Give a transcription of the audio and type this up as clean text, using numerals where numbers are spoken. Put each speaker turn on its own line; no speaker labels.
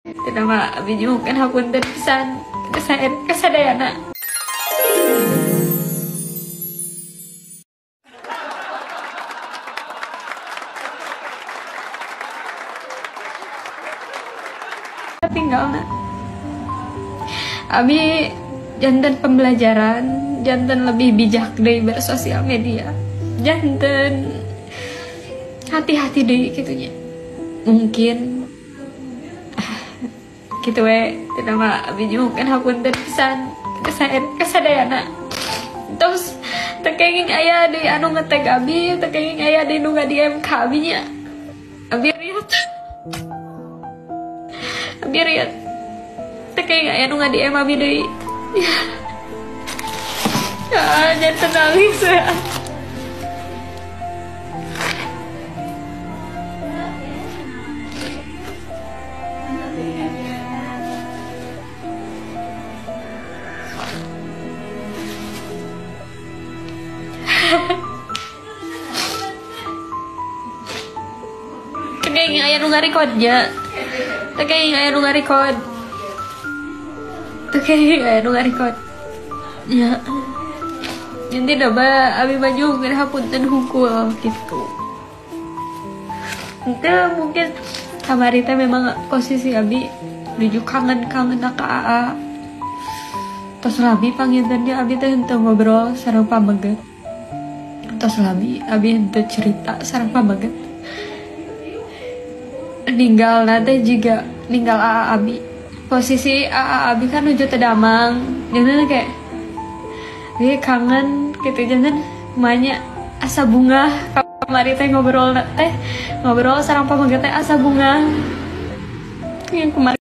Tidak mah abi nyuhkeun hapunten pisan kasadayana. Tinggalna abi janten pembelajaran, janten lebih bijak dari bersosial media, janten hati-hati deh gitunya. Mungkin gitu tidak mah abi nyuhkeun hapunten pisan kasadayana. Terus tekenging aya di anu ngetag abi, tekenging aya di nu ngadiem ka abi nya. Abi riet tekenging aya nu ngadiem abi deui. Ya, jangan nangis ya. Tekenging aya nu ngarekodnya. Tekenging aya nu ngarekod. Tekenging aya nu ngarekod. Ya. Nanti daba abi maju ngan hapunten hungkul gitu. Itu mungkin kamari teh memang posisi abi nuju kangen ka AA. Tos labi pangintennya abi teh henteu ngobrol sareng pamaget. Tos labi abi henteu cerita sareng pamaget. Ninggal nate juga ninggal AA abi. Posisi AA abi kan nuju teu damang. Jangan kayak dia kangen gitu, jangan emaknya asa bunga kamari teh ngobrol sareng pamaget teh asa bunga yang kemarin